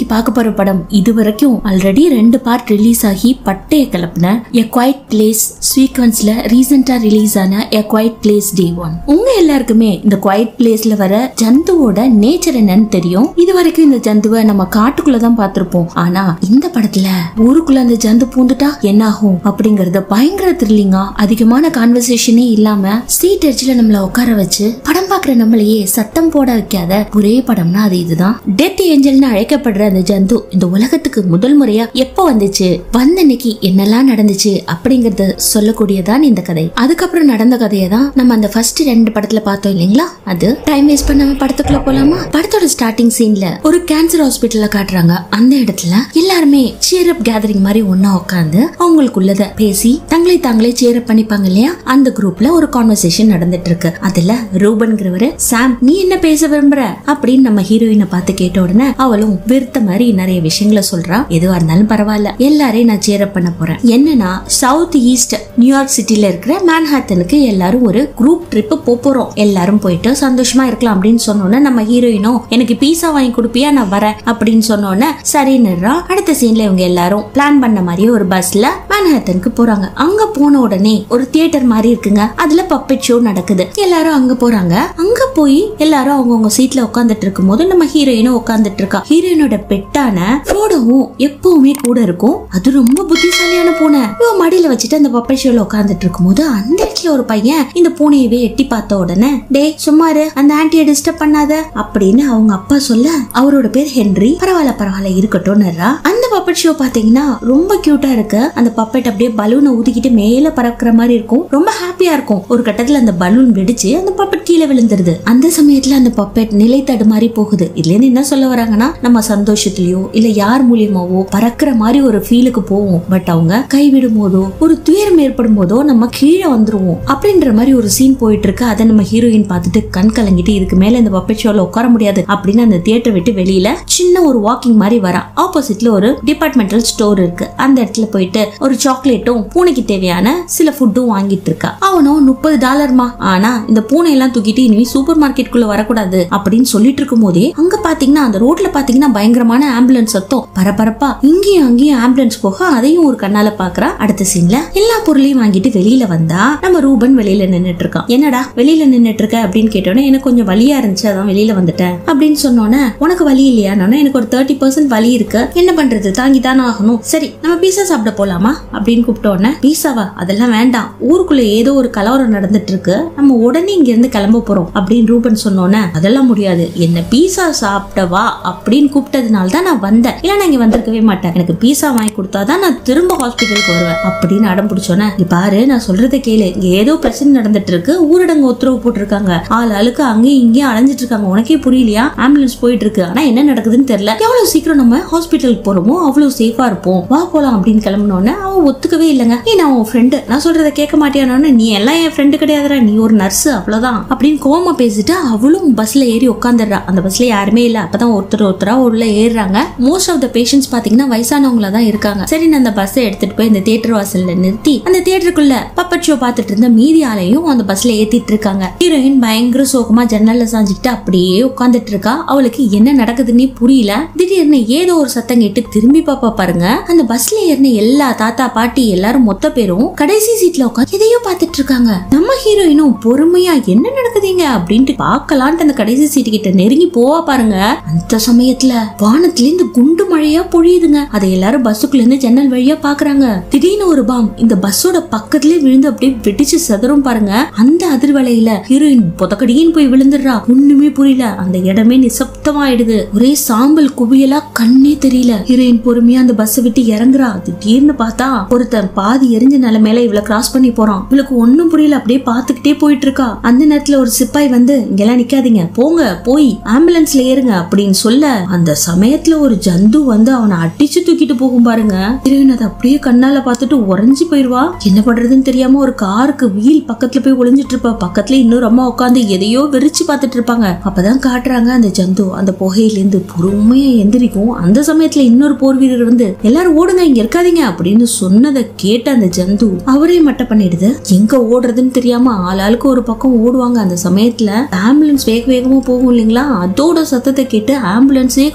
பார்க்க போற படம் இதுவரைக்கும் ஆல்ரெடி 2 பார்ட் ரிலீஸ் ஆகி பட்டைய கிளப்பின A Quiet Place சீக்வன்ஸ்ல ரீசெண்டா ரிலீஸ் ஆன A Quiet Place Day 1. உங்க எல்லாருக்குமே இந்த Quiet Placeல வர ஜந்துவோட நேச்சர் என்னன்னு தெரியும். இது வரைக்கும் இந்த ஜந்துவை நம்ம காட்டுக்குள்ளதான் பார்த்திருப்போம். ஆனா இந்த படத்துல ஊருக்குள்ள அந்த ஜந்து பூந்துட்டா என்ன ஆகும் அப்படிங்கறது பயங்கர த்ரில்லிங்கா, அதிகமான கான்வர்சேஷனே இல்லாம சீட் எட்ஜ்ல நம்மள உட்கார வச்சு படம் பாக்குற நம்மளையே சத்தம் போட வைக்காத ஒரே படம்னா அது இதுதான். டெத் ஏஞ்சல்னு அழைக்கப்படுற அந்த ஜந்து இந்த உலகத்துக்கு முதல் முறையா எப்ப வந்துச்சு, வந்த அன்னைக்கு என்னெல்லாம் நடந்துச்சு அப்படிங்கறத சொல்லக்கூடியதான் இந்த கதை. அதுக்கப்புறம் நடந்த கதையை தான் நம்ம அந்த ஃபர்ஸ்ட் 2 படத்துல பார்த்தோம் இல்லைங்களா. அது டைம் வேஸ்ட் பண்ணாம படத்துக்குள்ள போலாமா? படத்தோட ஸ்டார்டிங் சீன்ல ஒரு கேன்சர் ஹாஸ்பிட்டல்ல காட்டுறாங்க. அந்த இடத்துல எல்லாருமே சேர் அப் கேதரிங் மாதிரி ஒன்னா உட்காந்து அவங்களுக்குள்ளத பேசி தங்களை தாங்களே சேர் அப் பண்ணிப்பாங்க இல்லையா. அந்த குரூப்ல ஒரு கான்வர்சேஷன் நடந்துட்டு இருக்கு. அதுல ரூபன்ங்கிறவரு சாம் நீ என்ன பேச விரும்புற அப்படின்னு நம்ம ஹீரோயினை பார்த்து கேட்ட உடனே அவளும் விருத்த மாதிரி நிறைய விஷயங்களை சொல்றா. எதுவா இருந்தாலும் பரவாயில்ல, எல்லாரையும் நான் சேர் அப் பண்ண போறேன். என்னன்னா சவுத் ஈஸ்ட் நியூயார்க் சிட்டில இருக்கிற மேன்ஹாட்டனுக்கு எல்லாரும் ஒரு குரூப் ட்ரிப் போறோம். எல்லாரும் போயிட்டு சந்தோஷமா இருக்கலாம் அப்படின்னு சொன்னோன்னே நம்ம ஹீரோயினும் எனக்கு பீஸா வாங்கி கொடுப்பியா, நான் வரேன் அப்படின்னு சொன்னோன்னே சரின்னுறா. அடுத்த சீன்ல இவங்க எல்லாரும் பிளான் பண்ண மாதிரியே ஒரு பஸ்ல மேன்ஹாட்டனுக்கு போறாங்க. அங்க போன உடனே ஒரு தியேட்டர் மாதிரி இருக்குங்க. அதுல பப்பெட் ஷோ நடக்குது. எல்லாரும் அங்க போறாங்க. அங்க போய் எல்லாரும் அவங்கவுங்க சீட்ல உட்காந்துட்டு இருக்கும் போது நம்ம ஹீரோயினும் உட்காந்துட்டு இருக்கா. ஹீரோயினோட பெட்டான ஃப்ரோடோவும் எப்பவுமே கூட இருக்கும். அது ரொம்ப புத்திசாலியான பூனை. இவன் மடியில வச்சுட்டு அந்த பப்பெட் ஷோல உட்காந்துட்டு இருக்கும் போது அந்த இடத்துல ஒரு பையன் இந்த பூனையவே எட்டி பார்த்த உடனே டே சும்மாரு அந்த ஆன்ட்டியை டிஸ்டர்ப் பண்ணாத அப்படின்னு அவங்க அப்பா சொல்ல அவரோட பேர் ஹென்றி. பரவாயில்ல இருக்கட்டும்னுறா. அந்த பப்பெட் ஷோ பாத்தீங்கன்னா ரொம்ப கியூட்டா இருக்கு. அந்த பப்பெட் அப்படியே பலூனை ஊதிக்கிட்டு மேல பறக்குற மாதிரி இருக்கும். ரொம்ப ஹாப்பியா இருக்கும். ஒரு கட்டத்துல அந்த பலூன் வெடிச்சு அந்த பப்பெட் கீழே விழுந்துருது. அந்த சமயத்துல அந்த பப்பெட் நிலை தடுமாறி போகுது. இதுல இருந்து என்ன சொல்ல வராங்கன்னா நம்ம சந்தோஷத்திலயோ இல்ல யார் மூலியமாவோ பறக்கிற மாதிரி ஒரு ஃபீலுக்கு போவோம். பட் அவங்க கைவிடும் போதோ ஒரு துயரம் ஏற்படும் போதோ நம்ம கீழே வந்துருவோம் அப்படின்ற மாதிரி ஒரு சீன் போயிட்டு இருக்கு. அதை நம்ம ஹீரோயின் பார்த்துட்டு கண் கலங்கிட்டு இதுக்கு மேல இந்த பப்பெட் ஷோல உட்கார முடியாது அப்படின்னு அந்த தியேட்டர் விட்டு வெளியில சின்ன ஒரு வாக்கிங் மாதிரி வரா. ஆப்போசிட்ல ஒரு டிபார்ட்மெண்டல் ஸ்டோர் இருக்கு. அந்த இடத்துல போயிட்டு ஒரு சாக்லேட்டும் பூனைக்கு தேவையான சில ஃபுட்டும் வாங்கிட்டு இருக்கா. அவனும் $30 ஆனா இந்த பூனை எல்லாம் தூக்கிட்டு இனி சூப்பர் மார்க்கெட் குள்ள வரக்கூடாது அப்படின்னு சொல்லிட்டு இருக்கும் போதே அங்க பாத்தீங்கன்னா அந்த ரோட்ல பாத்தீங்கன்னா பயங்கரமான ஆம்புலன்ஸ் சத்தம். பரபரப்பா இங்கேயும் அங்கேயும் ஆம்புலன்ஸ் போக அதையும் ஒரு கண்ணால பாக்குறா. அடுத்த சீன்ல எல்லா பொருளையும் வாங்கிட்டு வெளியில வந்தா நம்ம ரூபன் வெளியில நின்னுட்டு இருக்கான். என்னடா வெளியில நின்னுட்டு இருக்க அப்படின்னு கேட்டோன்னே எனக்கு கொஞ்சம் வலியா இருந்துச்சு அதான் வெளியில வந்துட்டேன் அப்படின்னு சொன்னோன்னே உனக்கு வலி இல்லையா? எனக்கு ஒரு 30% வலி இருக்கு, என்ன பண்றது, தாங்கித்தானே ஆகணும். சரி நம்ம பீஸா சாப்பிட போலாமா அப்படின்னு கூப்பிட்டோன்னே பீஸாவா, அதெல்லாம் வேண்டாம், ஊருக்குள்ள ஏதோ ஒரு கலவரம் நடந்துட்டு இருக்கு, நம்ம உடனே இங்க இருந்து கிளம்ப போறோம் அப்படின்னு ரூபன் சொன்னோன்னே அதெல்லாம் முடியாது, என்ன பீஸா சாப்பிட்டவா அப்படின்னு கூப்பிட்டதுனால தான் நான் வந்தேன், இல்ல நான் இங்க வந்திருக்கவே மாட்டேன், எனக்கு பீஸா வாங்கி கொடுத்தாதான் நான் திரும்ப ஹாஸ்பிட்டலுக்கு வருவேன் அப்படின்னு அடம் பிடிச்சோன்னே பாரு நான் சொல்றதை கேளு, இங்க ஏதோ பிரச்சனை நடந்துட்டு இருக்கு, ஊரடங்கு உத்தரவு போட்டிருக்காங்க, ஆளுக்கு அங்கேயும் இங்கேயும் அலைஞ்சிட்டு இருக்காங்க, உனக்கே புரியலையா, ஆம்புலன்ஸ் போயிட்டு இருக்கு, ஆனா என்ன நடக்குதுன்னு தெரியல, எவ்வளவு சீக்கிரம் நம்ம ஹாஸ்பிட்டலுக்கு போறோமோ அவ்வளவு சேஃபா இருப்போம், வா போலாம் அப்படின்னு கிளம்பினோன்னு அவன் ஒத்துக்கவே இல்லைங்க. நான் உன் ஃப்ரெண்டு, நான் சொல்றதை கேட்க மாட்டேன்னு, நீ எல்லாம் என் ஃப்ரெண்டு கிடையாதுடா, நீ ஒரு நர்ஸ் அவ்வளவுதான் அப்படின்னு கோமா பேசிட்டு அவளும் பஸ்ல ஏறி உட்காந்துடுறா. அந்த பஸ்ல யாருமே இல்ல, அப்பதான் ஒருத்தரா உள்ள ஏறுறாங்க. மோஸ்ட் ஆஃப் த பேஷண்ட்ஸ் பாத்தீங்கன்னா வயசானவங்களா தான் இருக்காங்க. சரி நான் அந்த பஸ்ஸை எடுத்துட்டு போய் இந்த தியேட்டர் வாசல்ல நிறுத்தி அந்த தியேட்டருக்குள்ள பப்பட் ஷோ பாத்துட்டு இருந்த மீதி ஆளையும் அந்த பஸ்ல ஏத்திட்டு இருக்காங்க. ஹீரோயின் பயங்கர சோகமா ஜன்னல்ல சாஞ்சிட்டு அப்படியே உட்காந்துட்டு இருக்கா. அவளுக்கு என்ன நடக்குதுன்னே புரியல. திடீர்னு ஏதோ ஒரு சத்தம் கேட்டு திரும்பி பாப்பா பாருங்க, அந்த பஸ்ல ஏறின எல்லா தாத்தா பாட்டி எல்லாரும் மொத்த பேரும் கடைசி சீட்ல உட்காந்து எதையோ பாத்துட்டு இருக்காங்க. நம்ம ஹீரோயினும் பொறுமையா என்ன நடக்குதுங்க அப்படின்ட்டு பாக்கலான்ட்டு அந்த கடைசி சீட்டு கிட்ட நெருங்கி போவா பாருங்க. அந்த சமயத்துல வானத்துல இருந்து குண்டு மழையா பொழியுதுங்க. அதை எல்லாரும் பஸ்ஸுக்குள்ள இருந்து ஜன்னல் வழியா பாக்குறாங்க. திடீர்னு ஒரு பாம் இந்த பஸ்ஸோட பக்கத்திலே விழுந்து அப்படியே வெடிச்சு சதறும் பாருங்க. அந்த அதிர்வலையில ஹீரோயின் பொதக்கடின்னு போய் விழுந்துடுறா. ஒண்ணுமே புரியல, அந்த இடமே நிசப்தமாயிடுது. ஒரே சாம்பல் குவியலா, கண்ணே தெரியல. ஹீரோயின் பொறுமையா அந்த பஸ் விட்டு இறங்குறா. திடீர்னு பார்த்தா ஒருத்தன் பாதி எரிஞ்ச நிலைமையில இவளை கிராஸ் பண்ணி போறான். இவளுக்கு ஒண்ணும் புரியல, அப்படியே பாத்துக்கிட்டே போயிட்டு இருக்கா. அந்த நேரத்துல ஒரு சிப்பாய் வந்து இங்கெல்லாம் நிக்காதீங்க, போங்க போய் ஆம்புலன்ஸ்ல ஏறுங்க அப்படின்னு சொல்ல அந்த சமயத்துல ஒரு ஜந்து வந்து அவனை அடிச்சு தூக்கிட்டு போகும் பாருங்க. ஹீரோயின் அதை அப்படியே கண்ணால பாத்துட்டு உறைஞ்சு போயிருவா. என்ன பண்றதுன்னு தெரியாம ஒரு காருக்கு வீல் பக்கத்துல போய் ஒளிஞ்சிட்டு இருப்பா. பக்கத்துல இன்னொரு அம்மா உட்காந்து எதையோ வெறிச்சு பாத்துட்டு இருப்பாங்க. அப்பதான் காட்டுறாங்க அந்த ஜந்து அந்த புகையில இருந்து பொறுமையா எந்திரிக்கும். அந்த சமயத்துல இன்னொரு போர் வீரர் வந்து எல்லாரும் ஓடுங்க, இங்க இருக்காதீங்க அப்படின்னு சொன்னதை கேட்ட அந்த ஜந்து அவரே மட்ட பண்ணிடுது. எங்க ஓடுறதுன்னு தெரியாம ஆளாளுக்கு ஒரு பக்கம் ஓடுவாங்க. அந்த சமயத்துல ஆம்புலன்ஸ் வேகமா போகும் இல்லைங்களா, அதோட சத்தத்தை கேட்டு ஆம்புலன்ஸே கவுத்துட்டு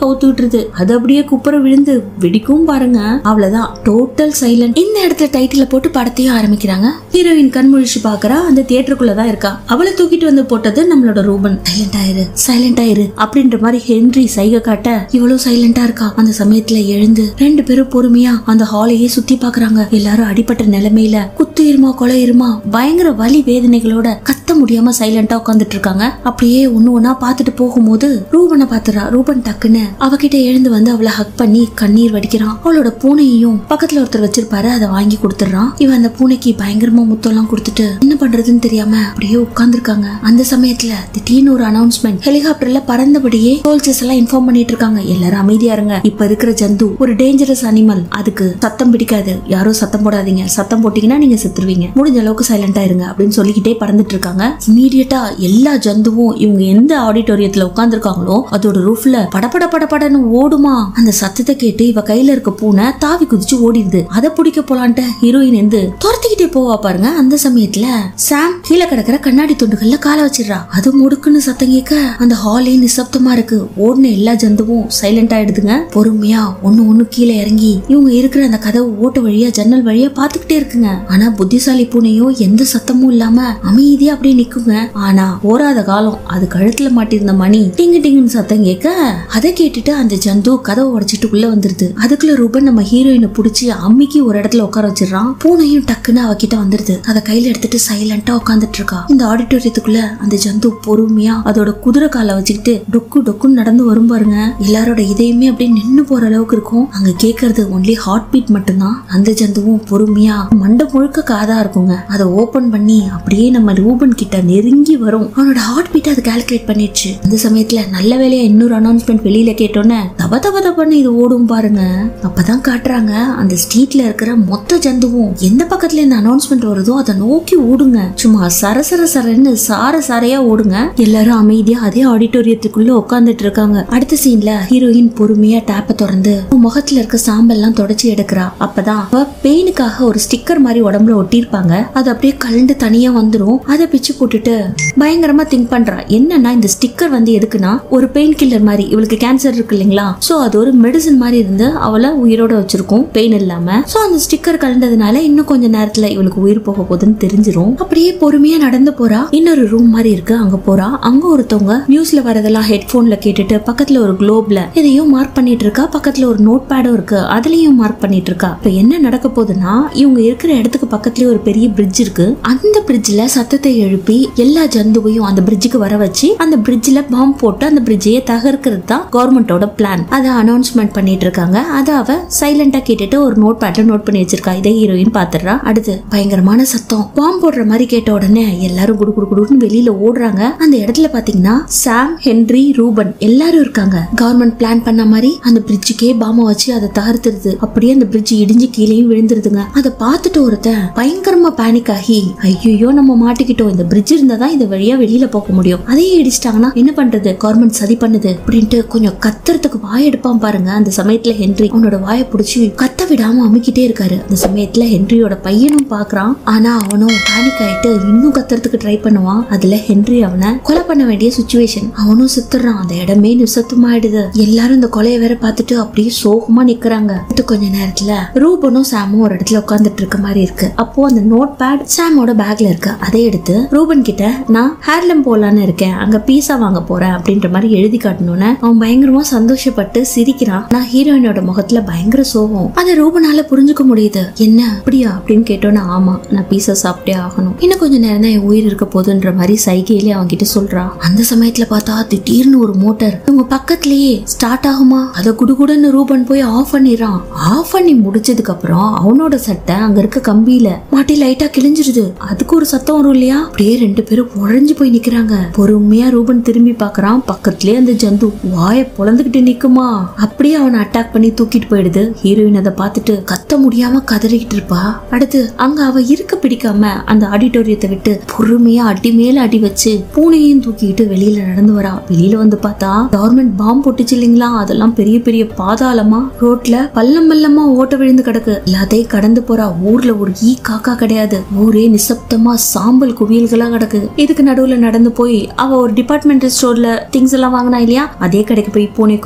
விட்டுருது. அது அப்படியே குப்புற விழுந்து வெடிக்கும் பாருங்க. அவ்வளவுதான், டோட்டல் சைலண்ட். இந்த இடத்துல டைட்டில போட்டு படத்தையும் ஆரம்பிக்கிறாங்க. ஹீரோயின் கண் முழிச்சு பாக்குறா, அந்த தியேட்டருக்குள்ளதான் இருக்கா. அவளை தூக்கிட்டு வந்து போட்டது நம்மளோட ரூபன். சைலண்ட் ஆயிரு அப்படின்ற மாதிரி ஹென்றி சைகை காட்ட இவ்வளவு சைலண்டா இருக்கா. அந்த சமயத்துல எழுந்து 2 பேரும் பொறுமையா அந்த ஹாலையே சுத்தி பாக்குறாங்க. எல்லாரும் அடிபட்ட நிலைமையில குத்துயிருமா கொலையிருமா பயங்கர வலி வேதனைகளோட கத்த முடியாம சைலண்டா உட்காந்துட்டு இருக்காங்க. அப்படியே ஒண்ணு பாத்துட்டு போகும்போது ரூபனை பாத்துறா. ரூபன் டக்குன்னு அவகிட்ட எழுந்து வந்து அவளை ஹக் பண்ணி கண்ணீர் வடிக்கிறான். அவளோட பூனையையும் பக்கத்துல ஒருத்தர் வச்சிருப்பாரு, அதை வாங்கி கொடுத்துறான். இவன் அந்த பூனைக்கு பயங்கரமா முத்தெல்லாம் கொடுத்துட்டு என்ன பண்றதுன்னு தெரியாம அப்படியே உட்கார்ந்துருக்காங்க. அந்த சமயத்துல திடீர்னு ஒரு அனௌன்ஸ்மெண்ட். ஹெலிகாப்டர்ல பறந்தபடியே சோல்ஜர்ஸ் எல்லாம் இன்ஃபார்ம் பண்ணிட்டு இருக்காங்க. எல்லாரும் அமைதியா இருங்க, இப்ப இருக்கிற ஜந்து ஒரு டேஞ்சரஸ் அனிமல், அதுக்கு சத்தம் பிடிக்காது, யாரும் சத்தம் போடாதீங்க, சத்தம் போட்டீங்கன்னா நீங்க செத்துருவீங்க, முடிஞ்ச அளவுக்கு சைலண்டா இருங்க அப்படின்னு சொல்லிக்கிட்டே பறந்துட்டு இருக்காங்க. இமீடியட்டா எல்லா ஜந்துவும் இவங்க எந்த ஆடிட்டோரியத்துல உட்கார்ந்து இருக்காங்களோ அதோட ரூஃப்ல படபட படபடன்னு ஓடுமா. அந்த சத்தத்தை கேட்டு இவ கையில இருக்க பூனை தாவி குதிச்சு ஓடிடுது. அதை பிடிக்க போலான்ட்டு ஹீரோயின் எந்து துரத்திக்கிட்டே போவா பாருங்க. அந்த சமயத்துல சாம் கீழே கிடக்கிற கண்ணாடி துண்டுகள்ல கால வச்சிடறா. அது முடுக்குன்னு சத்தம் கேட்க அந்த ஹாலே நிசப்தமா இருக்கு. ஓடின எல்லா ஜந்துவும் சைலண்ட் ஆயிடுதுங்க. பொறுமையா ஒண்ணு கீழே இறங்கி இவங்க இருக்கிற அந்த கதவு ஓட்ட வழியா ஜன்னல் வழியா பாத்துக்கிட்டே இருக்குங்க. ஆனா புத்திசாலி பூனையோ எந்த சத்தமும் இல்லாம அமைதியா அப்படியே நிக்குங்க. ஆனா போராத காலம் அது கழுத்துல மாட்டிருந்த மணி டிங்கு டிங்குன்னு சத்தம் கேட்க அதை கேட்டுட்டு அந்த ஜந்து கதவை உடைச்சிட்டு உள்ள வந்துருது. அதுக்குள்ள ரூபன் நம்ம ஹீரோயினை புடிச்சு அம்மிக்கு ஒரு இடத்துல உட்கார வச்சிடறான். பூனையும் டக்குன்னு அவகிட்ட வந்துருது. அதை கையில எடுத்துட்டு சைலண்டா உட்காந்துட்டு இருக்கா. இந்த ஆடிட்டோரியத்துக்குள்ள அந்த ஜந்து பொறுமையா அதோட குதிரை காலை வச்சுக்கிட்டு டொக்கு டொக்குன்னு நடந்து வரும் பாருங்க. எல்லாரோட இதயமே அப்படியே நின்னு போற அளவுக்கு இருக்கும். அங்க கேக்குறது ஒன்லி ஹார்ட் பீட் மட்டும்தான். அந்த ஜந்துவும் பொறுமையா மண்டை முழுக்க காதா இருக்குங்க. அதை ஓபன் பண்ணி அப்படியே நம்ம ரூபன் கிட்ட நெருங்கி வரும். அவனோட ஹார்ட் பீட் அதை கால்குலேட் பண்ணிடுச்சு. அந்த சமயத்துல நல்ல வேலையா இன்னொரு அனௌன்ஸ்மெண்ட் வெளியில கேட்டோன்னே தப தப தபன்னு இது ஓடும் பாருங்க. அப்பதான் காட்டுறாங்க அந்த ஸ்ட்ரீட்ல இருக்கிற மொத்த ஜந்துவும் எந்த பக்கத்துல இந்த அனௌன்ஸ்மெண்ட் வருதோ அதை நோக்கி ஓடுங்க. சும்மா சரசர சரன்னு சாரையா ஓடுங்க. எல்லாரும் அமைதியா அதே ஆடிட்டோரியத்துக்குள்ள உட்கார்ந்துட்டு இருக்காங்க. அடுத்த சீன்ல ஹீரோயின் பொறுமையா டேப்ப திறந்து முகத்துல இருக்க சாம்பல் எல்லாம் தொடச்சி எடுக்கிறா. அப்பதான் பெயினுக்காக ஒரு ஸ்டிக்கர் மாதிரி உடம்புல ஒட்டிருப்பாங்க. அது அப்படியே கலண்டு தனியா வந்துரும். அதை பிச்சு போட்டுட்டு பயங்கரமா திங்க் பண்றா. என்னன்னா இந்த ஸ்டிக்கர் வந்து எதுக்குன்னா ஒரு பெயின் கில்லர் மாதிரி, இவளுக்கு கேன்சர் இருக்கு இல்லைங்களா, சோ அது ஒரு மெடிசன் மாதிரி இருந்து அவளை உயிரோட வச்சிருக்கும் பெயின் இல்லாம. சோ அந்த ஸ்டிக்கர் கலண்டதுனால இன்னும் கொஞ்ச நேரத்துல இவளுக்கு உயிர் போக போகுதுன்னு தெரிஞ்சிரும். அப்படியே பொறுமையா நடந்து போறா. இன்னொரு ரூம் மாதிரி இருக்கு, அங்க போறா. அங்க ஒருத்தவங்க நியூஸ்ல வரதெல்லாம் ஹெட்போன்ல கேட்டுட்டு பக்கத்துல ஒரு குளோப்ல எதையும் மார்க் பண்ணிட்டு இருக்கா. பக்கத்துல ஒரு நோட் பேடும் இருக்கு, அதுலயும் மார்க் பண்ணிட்டு இருக்கா. இப்ப என்ன நடக்க போகுதுன்னா இவங்க இருக்கிற இடத்துக்கு பக்கத்துல ஒரு பெரிய பிரிட்ஜ் இருக்கு. அந்த பிரிட்ஜ்ல சத்தத்தை எழுப்பி எல்லா ஜந்துவையும் அந்த பிரிட்ஜுக்கு வர வச்சு அந்த பிரிட்ஜ்ல பாம்பு போட்டு அந்த பிரிட்ஜையே தகர்க்கிறது தான் கவர்மெண்டோட பிளான். அதை அனௌன்ஸ்மெண்ட் பண்ணிட்டு இருக்காங்க. அதை அவ சைலண்டா கேட்டுட்டு ஒரு நோட் பேட்ல நோட் பண்ணி வச்சிருக்கா. இதை ஹீரோயின் பாத்துறா. அடுத்து பயங்கரமான சத்தம் பாம்பு போடுற மாதிரி கேட்ட உடனே எல்லாரும் குடு குடு குடுன்னு வெளியில ஓடுறாங்க. அந்த இடத்துல பாத்தீங்கன்னா சாம், ஹென்றி, ரூபன் எல்லாரும் இருக்காங்க. கவர்மெண்ட் பிளான் பண்ண மாதிரி அந்த பிரிட்ஜுக்கே பாம்பை வச்சு அதை தகர்த்துருது. அப்படியே அந்த பிரிட்ஜ் இடிஞ்சு கீழேயும் விழுந்துருதுங்க. அதை பார்த்துட்டு ஒருத்தன் பயங்கரமா பேனிக் ஆகி ஐயோ நம்ம மாட்டிக்கிட்டோம், இந்த பிரிட்ஜ் இருந்தாதான் இந்த வழியா வெளியில போக முடியும், அதையே இடிச்சிட்டாங்கன்னா என்ன பண்றது, கவர்மெண்ட் சதி பண்ணுது அப்படின்ட்டு கொஞ்சம் கத்துறதுக்கு வாய் எடுப்பான் பாருங்க. அந்த சமயத்துல ஹென்றி அவனோட வாயை புடிச்சு கத்த விடாம அமுக்கிட்டே இருக்காரு. அந்த சமயத்துல ஹென்ரியோட பையனும் பாக்குறான். ஆனா அவனும் பேனிக் ஆயிட்டு இன்னும் கத்துறதுக்கு ட்ரை பண்ணுவான். அதுல ஹென்றி அவனை கொலை பண்ண வேண்டிய சிச்சுவேஷன். அவனும் செத்துறான். அந்த இடமே நிசப்தமாயிடுது. எல்லாரும் இந்த கொலையை வேற பார்த்துட்டு அப்படியே சோகமா நிக்கிறாங்க. இது கொஞ்ச நேரத்துல ரூபனும் சாமும் ஒரு இடத்துல உட்கார்ந்துட்டு இருக்க மாதிரி இருக்கு. அப்போ அந்த நோட் பேட் சாமோட பேக்ல இருக்கு. அதை எடுத்து ரூபன் கிட்ட நான் ஹேர்லம் போலான்னு இருக்கேன், அங்க பீஸா வாங்க போறேன் அப்படின்ற மாதிரி எழுதி காட்டணும்னு அவன் பயங்கரமா சந்தோஷப்பட்டு சிரிக்கிறான். நான் ஹீரோயினோட முகத்துல பயங்கர சோகம். அதை ரூபனால புரிஞ்சுக்க முடியுது. என்ன அப்படியா அப்படின்னு கேட்டோன்னா ஆமா நான் பீஸா சாப்பிட்டே ஆகணும், இன்னும் கொஞ்ச நேரம் தான் என் உயிர் இருக்க போதுன்ற மாதிரி சைகையிலே அவங்க கிட்ட சொல்றா. அந்த சமயத்துல பார்த்தா திடீர்னு ஒரு மோட்டர் இவங்க பக்கத்திலேயே ஸ்டார்ட் ஆகுமா. அதை குடுகுடுன்னு ரூபன் போய் ஆஃப் பண்ணிடுறான். ஆஃப் பண்ணி முடிச்சதுக்கு அப்புறம் அவனோட சட்டை அங்க இருக்க கம்பியில மாட்டி லைட்டா கிழிஞ்சிருது. அதுக்கு ஒரு சத்தம் வரும் இல்லையா, அப்படியே 2 பேரும் உழைஞ்சு போய் நிக்கிறாங்க. பொறுமையா ரூபன் திரும்பி பாக்குறான். பக்கத்திலேயே அந்த ஜந்து வாய பொளந்துகிட்டு நிக்குமா. அப்படியே அவனை அட்டாக் பண்ணி தூக்கிட்டு போயிடுது. ஹீரோயின் அதை பார்த்துட்டு கத்த முடியாம கதறிக்கிட்டு இருப்பா. அடுத்து அங்க அவ இருக்க பிடிக்காம அந்த ஆடிட்டோரியத்தை விட்டு பொறுமையா அடி மேல அடி வச்சு பூனையும் தூக்கிட்டு வெளியில நடந்து வரா. வெளியில வந்து பார்த்தா கவர்மெண்ட் பாம்பு போட்டுச்சு இல்லைங்களா, அதெல்லாம் பெரிய பெரிய பாதாளமா ரோட்ல பள்ளம் பள்ளமா ஓட்ட விழுந்து கிடக்கு. எல்லாத்தையும் கடந்து போறா. ஊர்ல ஒரு ஈ காக்கா கிடையாது. ஊரே நிசப்தமா சாம்பல் குவியல்களா கிடக்குது. இதுக்கு நடுவுல நடந்து போய் அவ ஒரு டிபார்ட்மெண்டல் ஸ்டோர்ல திங்ஸ் எல்லாம் வாங்கினா இல்லையா, அதே கடைக்கு போய் பூனை கொஞ்சம்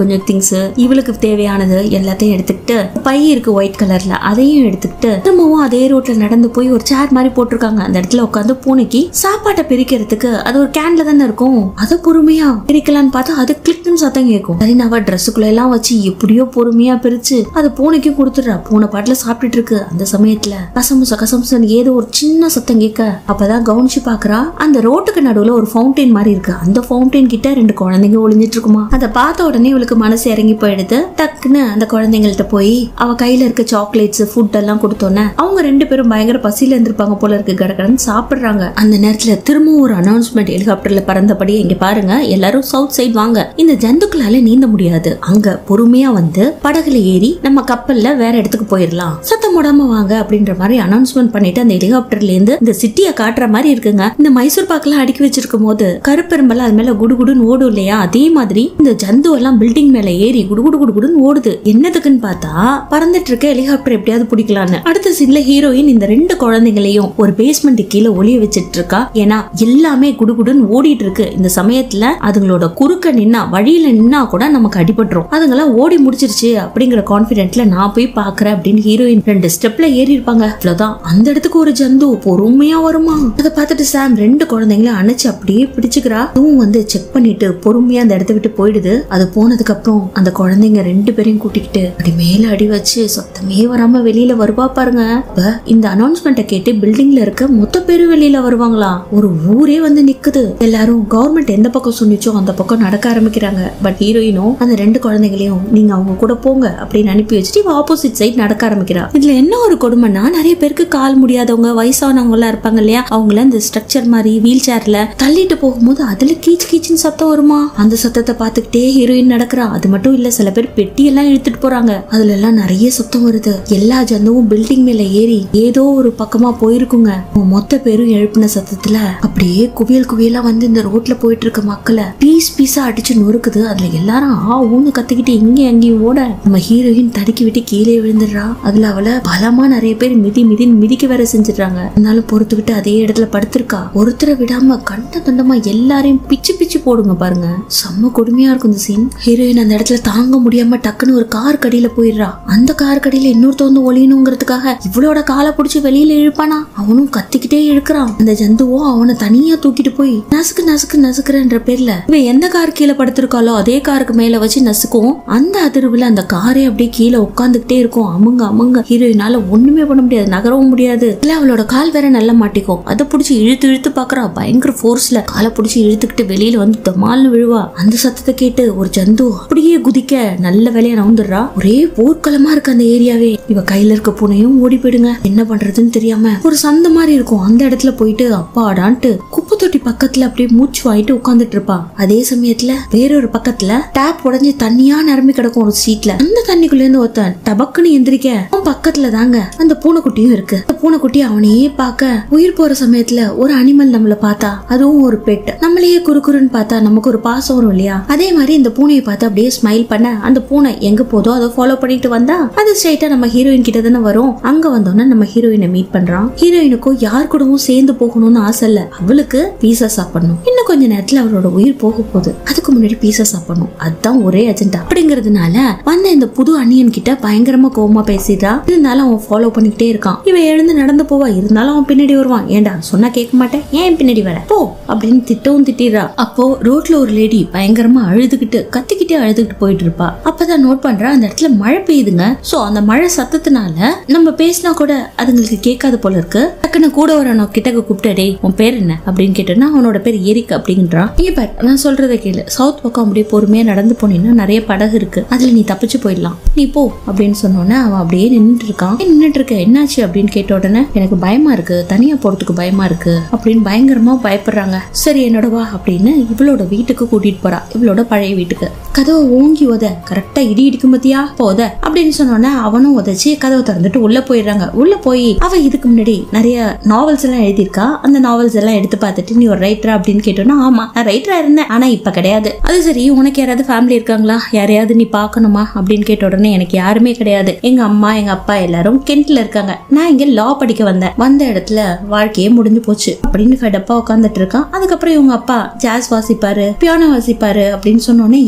கொஞ்சம் திங்ஸ், இவளுக்கு தேவையானது எல்லாத்தையும் எடுத்துக்கிட்டு, பை இருக்கு ஒயிட் கலர்ல, அதையும் எடுத்துக்கிட்டு திரும்பவும் அதே ரோட்ல நடந்து போய் ஒரு சேர் மாதிரி போட்டிருக்காங்க. அந்த இடத்துல உட்காந்து பூனைக்கு சாப்பாட்டை பிரிக்கிறதுக்கு அது ஒரு கேன்ல தானே இருக்கும், அதை பொறுமையா பிரிக்கலான்னு பார்த்தா அது கிளிக்னு சத்தம் கேட்கும். சரி அவ ட்ரெஸ்ஸுக்குள்ள எல்லாம் வச்சு எப்படியோ பொறுமையா பிரிச்சு அது பூனைக்கும் கொடுத்துடுறா. பூனை பாட்டுல சாப்பிட்டுட்டு இருக்கு. அந்த சமயத்துல கசமுசன்னு ஏதோ ஒரு சின்ன சத்தம் கேட்க அப்பதான் கவனிச்சு பாக்குறா, அந்த ரோட்டுக்கு நடுவுல ஒரு ஃபவுண்டைன் மாதிரி இருக்கு. அந்த ஃபவுண்டைன் கிட்ட 2 குழந்தைங்க ஒளிஞ்சிட்டு இருக்குமா. அதை பார்த்த உடனே இவளுக்கு மனசு இறங்கி போயிடுது. டக்குன்னு அந்த குழந்தைங்கள்ட்ட போய் அவ கையில இருக்க சாக்லேட்ஸ் ஃபுட் எல்லாம் கொடுத்தோன்னே அவங்க 2 பேரும் பயங்கர பசியில இருந்திருப்பாங்க போல இருக்கு, கடகடன்னு சாப்பிடுறாங்க. அந்த நேரத்துல திரும்பவும் ஒரு அனௌன்ஸ்மெண்ட் ஹெலிகாப்டர்ல பறந்தபடி, இங்க பாருங்க எல்லாரும் சவுத் சைட் வாங்க, இந்த ஜந்துக்களால நீந்த முடியாது, அங்க பொறுமையா வந்து படகுல ஏறி நம்ம கப்பல்ல வேற இடத்துக்கு போயிடலாம், சத்தம் போடாம வாங்க அப்படின்ற மாதிரி அனௌன்ஸ்மெண்ட் பண்ணிட்டு அந்த ஹெலிகாப்டர்ல இருந்து இந்த சிட்டியை காட்டுற மாதிரி இருக்குங்க. இந்த மைசூர் பாக்கெல்லாம் அடுக்கி வச்சிருக்கும் போது கருப்பெரும்பெல்லாம் அது மேல குடுகுடுன்னு ஓடும் இல்லையா, அதே மாதிரி இந்த ஜந்து எல்லாம் பில்டிங் மேல ஏறி குடுகுடுன்னு ஓடுது. என்னதுக்குன்னு பார்த்தா பறந்துட்டு இருக்க ஹெலிகாப்டர் எப்படியாவது பிடிக்கலான்னு. அடுத்த சீன்ல ஹீரோயின் இந்த 2 குழந்தைங்களையும் ஒரு பேஸ்மெண்ட் கீழே ஒளிய வச்சிட்டு இருக்கா. ஏன்னா எல்லாமே குடுகுடுன்னு ஓடிட்டு இருக்கு. இந்த சமயத்துல அதுங்களோட குறுக்க நின்னா, வழியில நின்னா கூட நமக்கு அடிபட்டுரும். அதுங்கெல்லாம் ஓடி முடிச்சிருச்சு அப்படிங்கிற கான்பிடென்ட்ல நான் போய் பாக்குறேன் அப்படின்னு ஹீரோயின் 2 ஸ்டெப்ல ஏறி இருப்பாங்க. அவ்வளவுதான், அந்த இடத்துக்கு ஒரு ஜந்து பொறுமையா வருமா. அதை பார்த்துட்டு சாம் 2 குழந்தைங்களை அணைச்சு அப்படியே பிடிச்சுக்கிறா. அதுவும் வந்து செக் பண்ணிட்டு பொறுமையா அந்த இடத்த விட்டு போயிடுது. அது போனதுக்கு அப்புறம் அந்த குழந்தைங்க 2 பேரையும் கூட்டிக்கிட்டு அப்படி மேல அடி வச்சு சத்தமே வராம வெளியில வருவா பாருங்க. இந்த அனௌன்ஸ்மெண்ட்டை கேட்டு பில்டிங்ல இருக்க மொத்த பேரும் வெளியில வருவாங்களா. ஒரு ஊரே வந்து நிக்குது. எல்லாரும் கவர்மெண்ட் எந்த பக்கம் சொன்னிச்சோ அந்த பக்கம் நடக்க ஆரம்பிக்கிறாங்க. பட் ஹீரோயினும் அந்த 2 குழந்தைகளையும் நீங்க அவங்க கூட போங்க அப்படின்னு அனுப்பி வச்சுட்டு ஆப்போசிட் சைட் நடக்க ஆரம்பிக்கிறா. இதுல என்ன ஒரு கொடுமைன்னா, நிறைய பேருக்கு கால் முடியாதவங்க வயசானவங்க எல்லாம் இருப்பாங்க இல்லையா, அவங்கள இந்த ஸ்ட்ரக்சர் மாதிரி வீல் சேர்ல தள்ளிட்டு போகும்போது அதுல கீச்சுன்னு சத்தம் வருமா. அந்த சத்தத்தை பார்த்துக்கிட்டே ஹீரோயின் நடக்கிறா. அது மட்டும் இல்ல, சில பேர் பெட்டி எல்லாம் இழுத்துட்டு போறாங்க. அதுல எல்லாம் நிறைய சத்தம் வருது. எல்லா ஜந்துவும் பில்டிங் மேல ஏறி ஏதோ ஒரு பக்கமா போயிருக்குங்க. மொத்த பேரும் எழுப்பின சத்தத்துல அப்படியே குவியலா வந்து இந்த ரோட்ல போயிட்டு இருக்க மக்களை பீஸா அடிச்சு நொறுக்குது. அதுல எல்லாரும் ஊன்னு கத்திக்கிட்டு இங்க அங்கேயும் ஓட நம்ம ஹீரோயின் தடுக்கி விட்டு கீழே விழுந்துடுறா. அதுல அவளை பலமா நிறைய பேர் மிதிக்க வேற செஞ்சிடறாங்க. இருந்தாலும் பொறுத்துக்கிட்டு அதே இடத்துல படுத்திருக்கா. ஒருத்தரை விடாம கண்டமா எல்லாரையும் பிச்சு போடுங்க பாருங்க. செம்ம கொடுமையா இருக்கும் இந்த சீன். ஹீரோயின் அந்த இடத்துல தாங்க முடியாம டக்குன்னு ஒரு கார் கடியில போயிடுறா. அந்த கார் கடியில இன்னொருத்த வந்து ஒளியணுங்கிறதுக்காக இவளோட காலை பிடிச்சி வெளியில இழுப்பானா. அவனும் கத்திக்கிட்டே இழுக்கிறான். அந்த ஜந்துவும் அவனை தனியா தூக்கிட்டு போய் நசுக்குறன்ற பேர்ல இவன் எந்த கார் கீழே படுத்திருக்காளோ அதே காருக்கு மேல வச்சு நசுக்கும். அந்த அதிர்வுல அந்த காரே அப்படியே கீழே உட்காந்துக்கிட்டே இருக்கும். அமுங்க ஹீரோயினால ஒண்ணுமே பண்ண முடியாது, நகரவும் முடியாது. இல்ல அவளோட கால் வேற நல்லா மாட்டிக்கும். அதை பிடிச்சி இழுத்து பாக்குறா. பயங்கர போர்ஸ்ல காலை பிடிச்சி இழுத்துக்கிட்டு வெளியில வந்து தமால்னு விழுவா. அந்த சத்தத்தை கேட்டு ஒரு ஜந்து அப்படியே குதிக்க நல்ல வேலையா நவுந்துடுறா. ஒரே போர்க்களமா இருக்கு அந்த ஏரியாவே. இவ கையில இருக்க பூனையும் ஓடி போயிடுங்க. என்ன பண்றதுன்னு தெரியாம ஒரு சந்த மாதிரி இருக்கும். அந்த இடத்துல போயிட்டு அப்பாடான்ட்டு குப்பை தொட்டி பக்கத்துல அப்படியே மூச்சு வாங்கிட்டு உட்காந்துட்டு இருப்பா. அதே சமயத்துல வேறொரு பக்கத்துல டேப் உடஞ்சி தண்ணியா நிரம்பி கிடக்கும் ஒரு சீட்ல. அந்த தண்ணிக்குள்ள இருந்து ஒருத்தன் டபக்குன்னு எந்திரிக்க பக்கத்துல தாங்க அந்த பூனைக்குட்டியும் இருக்கு. அந்த பூனைக்குட்டி அவனையே பார்க்க உயிர் போற சமயத்துல ஒரு அனிமல் நம்மள பார்த்தா, அதுவும் ஒரு பெட், நம்மளையே குறுக்குறுன்னு பார்த்தா நமக்கு ஒரு பாசம் வரும் இல்லையா. அதே மாதிரி இந்த பூனையை பார்த்து அப்படியே ஸ்மைல் பண்ண அந்த பூனை எங்க போதோ அதை ஃபாலோ பண்ணிட்டு வந்தா அது ஸ்ட்ரைட்டா நம்ம ஹீரோயின் கிட்ட தானே வரும். அங்க வந்தோன்னா நம்ம ஹீரோயினை மீட் பண்றான். ஹீரோயினுக்கும் யார் கூடவும் சேர்ந்து போகணும்னு ஆசை இல்ல. அவளுக்கு பீஸா சாப்பிடணும். இன்னும் கொஞ்ச நேரத்துல அவளோட உயிர் போக போகுது. அதுக்கு முன்னாடி பீஸா சாப்பிடணும். அதுதான் ஒரே அஜெண்டா. அப்படிங்கறதுனால வந்த இந்த புது அண்ணியன் கிட்ட பயங்கரமா கோவமா பேசிட்டா. இருந்தாலும் அவன் ஃபாலோ பண்ணிக்கிட்டே இருக்கான். இவன் எழுந்து நடந்து போவா. இருந்தாலும் அவன் பின்னாடி வருவான். ஏண்டா சொன்னா கேட்க மாட்டேன், ஏன் பின்னாடி வர போ அப்படின்னு திட்டிடுறா. அப்போ ரோட்ல ஒரு லேடி பயங்கரமா கத்திக்கிட்டே போயிட்டு இருப்பா. அப்பதான் நோட் பண்றா அந்த இடத்துல மழை பெய்யுதுங்க. சோ அந்த மழை சத்தத்தினால நம்ம பேசினா கூட அதுங்களுக்கு கேட்காது போல இருக்கு. டக்குன்னு கூட வரணும் கிட்டக்க கூப்பிட்டே உன் பேர் என்ன அப்படின்னு கேட்டோன்னா அவனோட பேர் எரிக் அப்படின்றான். இங்க பாரு நான் சொல்றதை கேளு. சவுத் பக்கம் அப்படியே பொறுமையா நடந்து போனீங்கன்னா நிறைய படகு இருக்கு, அதுல நீ தப்பிச்சு போயிடலாம், நீ போ அப்படின்னு சொன்னோன்னே அவன் அப்படியே நின்றுட்டு இருக்க. என்னாச்சு அப்படின்னு கேட்ட உடனே எனக்கு பயமா இருக்கு, தனியா போறதுக்கு பயமா இருக்கு அப்படின்னு பயங்கரமா பயப்படுறாங்க. சரி என்னோட வா அப்படின்னு இவளோட வீட்டுக்கு கூட்டிட்டு போறா. இவளோட பழைய வீட்டுக்கு கதவை ஓங்கி கரெக்டா இடி இடிக்கும் பத்தியா போத அப்படின்னு சொன்னோன்னே அவனும் உதச்சி கதவை திறந்துட்டு உள்ள போயிடுறாங்க. உள்ள போய் அவ இதுக்கு முன்னாடி நிறைய நாவல்ஸ் எல்லாம் எழுதியிருக்கா. அந்த நாவல்ஸ் எல்லாம் எடுத்து பார்த்துட்டு நீ ஒரு ரைட்டரா அப்படின்னு கேட்டோன்னா ஆமா நான் ரைட்டரா இருந்தேன், ஆனா இப்ப கிடையாது. அது சரி உனக்கு யாராவது ஃபேமிலி இருக்காங்களா, யாரையாவது நீ பாக்கணுமா அப்படின்னு கேட்ட உடனே எனக்கு யாருமே கிடையாது, எங்க அம்மா எங்க அப்பா எல்லாரும் கென்ட்ல இருக்காங்க, நான் இங்க லா படிக்க வந்த இடத்துல வாழ்க்கையே முடிஞ்சு போச்சு அப்படின்னு ஃபெடப்பா உட்காந்துட்டு இருக்கான். அதுக்கப்புறம் இவங்க அப்பா ஜாஸ் வாசிப்பாரு, பியானோ வாசிப்பாரு அப்படின்னு சொன்னோன்னே எங்க அப்படின்னு